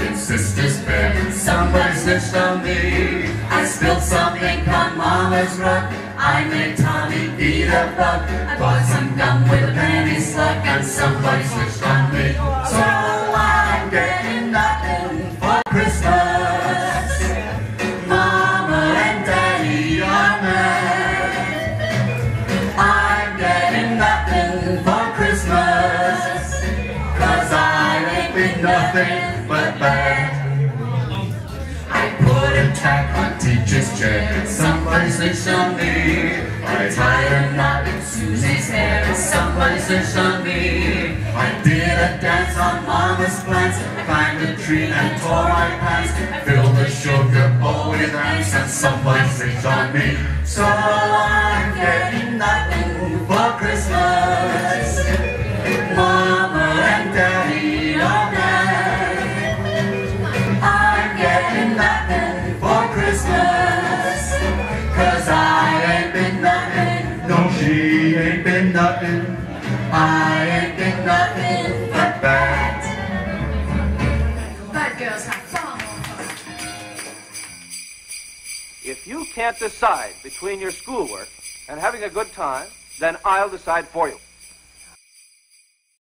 in sister's bed. Somebody snitched on me. I spilled something on Mama's rug. I made Tommy eat a bug. I bought some gum with a penny slug, and somebody snitched on me. So I'm getting nothing for Christmas. Mama and Daddy are mad. I'm getting nothing for Christmas, 'cause I ain't been nothing but bad. I put a tack on teacher's chair. Somebody snitched on me. I tied a knot in Susie's hair. Somebody snitched on me. I did a dance on Mama's plants. I climbed a tree and tore my pants. I filled a sugar bowl with ants, and somebody snitched on me. So I'm getting nothing for Christmas. Mama and Daddy are mad. I'm getting nothing for Christmas, 'cause I ain't been nothing. No, she ain't been nothing. I ain't been nothing but bad. Bad girls have fun. If you can't decide between your schoolwork and having a good time, then I'll decide for you.